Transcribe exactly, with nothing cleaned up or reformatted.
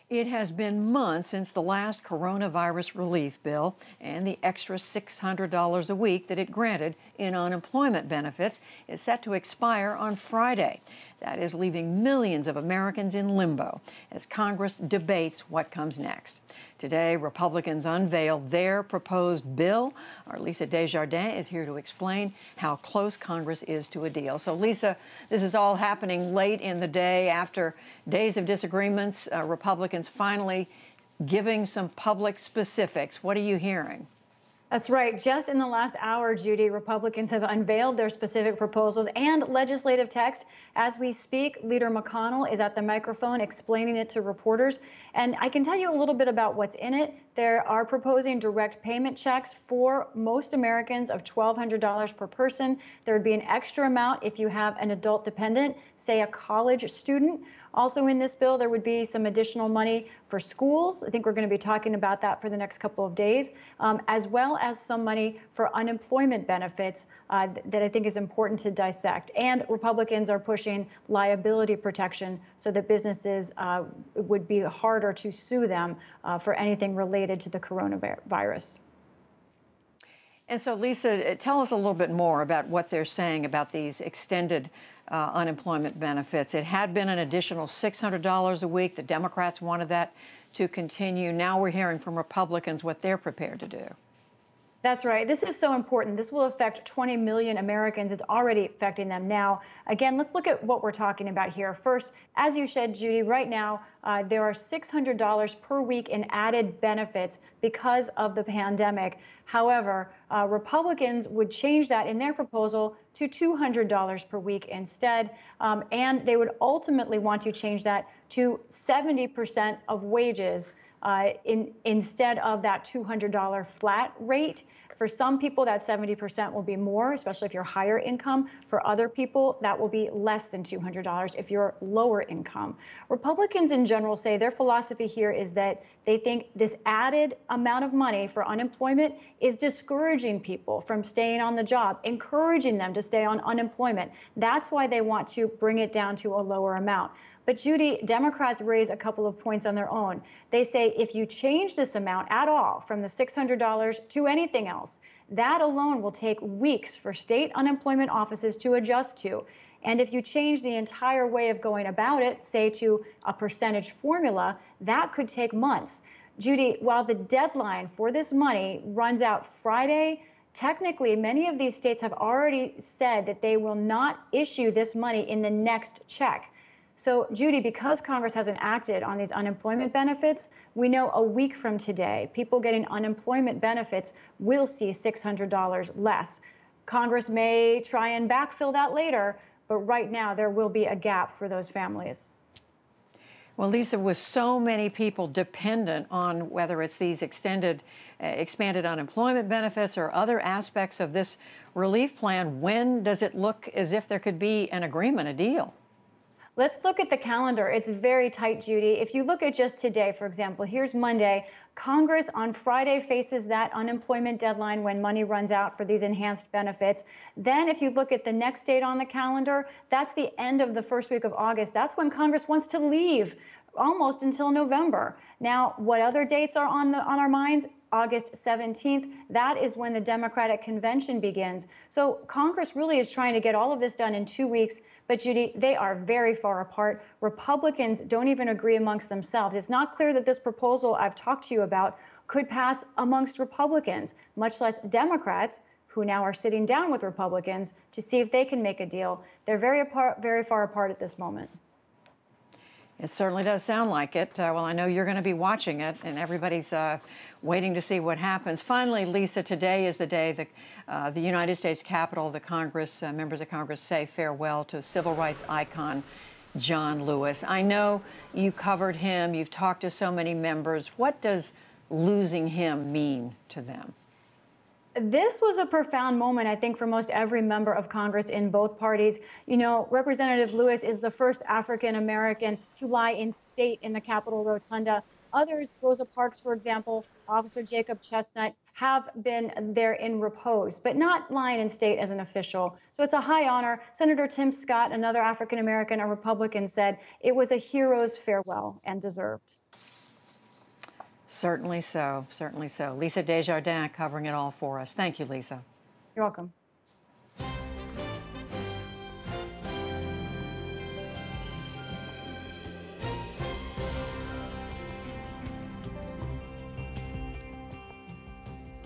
It has been months since the last coronavirus relief bill, and the extra six hundred dollars a week that it granted in unemployment benefits is set to expire on Friday. That is leaving millions of Americans in limbo as Congress debates what comes next. Today, Republicans unveiled their proposed bill. Our Lisa Desjardins is here to explain how close Congress is to a deal. So, Lisa, this is all happening late in the day after days of disagreements. Uh, Republicans finally giving some public specifics. What are you hearing? That's right. Just in the last hour, Judy, Republicans have unveiled their specific proposals and legislative text. As we speak, Leader McConnell is at the microphone explaining it to reporters. And I can tell you a little bit about what's in it. They are proposing direct payment checks for most Americans of twelve hundred dollars per person. There would be an extra amount if you have an adult dependent, say a college student. Also in this bill, there would be some additional money for schools. I think we're going to be talking about that for the next couple of days, um, as well as some money for unemployment benefits uh, that I think is important to dissect. And Republicans are pushing liability protection so that businesses uh, would be harder to sue them uh, for anything related to the coronavirus. And so, Lisa, tell us a little bit more about what they're saying about these extended uh, unemployment benefits. It had been an additional six hundred dollars a week. The Democrats wanted that to continue. Now we're hearing from Republicans what they're prepared to do. That's right. This is so important. This will affect twenty million Americans. It's already affecting them now. Again, let's look at what we're talking about here. First, as you said, Judy, right now, uh, there are six hundred dollars per week in added benefits because of the pandemic. However, uh, Republicans would change that in their proposal to two hundred dollars per week instead. Um, and they would ultimately want to change that to seventy percent of wages uh, in, instead of that two hundred dollars flat rate. For some people, that seventy percent will be more, especially if you're higher income. For other people, that will be less than two hundred dollars if you're lower income. Republicans in general say their philosophy here is that they think this added amount of money for unemployment is discouraging people from staying on the job, encouraging them to stay on unemployment. That's why they want to bring it down to a lower amount. But Judy, Democrats raise a couple of points on their own. They say if you change this amount at all from the six hundred dollars to anything else, that alone will take weeks for state unemployment offices to adjust to. And if you change the entire way of going about it, say to a percentage formula, that could take months. Judy, while the deadline for this money runs out Friday, technically, many of these states have already said that they will not issue this money in the next check. So, Judy, because Congress hasn't acted on these unemployment benefits, we know a week from today, people getting unemployment benefits will see six hundred dollars less. Congress may try and backfill that later, but right now there will be a gap for those families. Well, Lisa, with so many people dependent on whether it's these extended, uh, expanded unemployment benefits or other aspects of this relief plan, when does it look as if there could be an agreement, a deal? Let's look at the calendar. It's very tight, Judy. If you look at just today, for example, here's Monday. Congress on Friday faces that unemployment deadline when money runs out for these enhanced benefits. Then if you look at the next date on the calendar, that's the end of the first week of August. That's when Congress wants to leave almost until November. Now, what other dates are on the on our minds? August seventeenth, that is when the Democratic convention begins. So Congress really is trying to get all of this done in two weeks. But Judy, they are very far apart. Republicans don't even agree amongst themselves. It's not clear that this proposal I've talked to you about could pass amongst Republicans, much less Democrats, who now are sitting down with Republicans to see if they can make a deal. They're very apart, very far apart at this moment. It certainly does sound like it. Uh, well, I know you're going to be watching it, and everybody's uh, waiting to see what happens. Finally, Lisa, today is the day that uh, the United States Capitol, the Congress, uh, members of Congress say farewell to civil rights icon John Lewis. I know you covered him. You've talked to so many members. What does losing him mean to them? This was a profound moment, I think, for most every member of Congress in both parties. You know, Representative Lewis is the first African American to lie in state in the Capitol Rotunda. Others, Rosa Parks, for example, Officer Jacob Chestnut, have been there in repose, but not lying in state as an official. So it's a high honor. Senator Tim Scott, another African American, a Republican, said it was a hero's farewell and deserved. Certainly so, certainly so. Lisa Desjardins covering it all for us. Thank you, Lisa. You're welcome.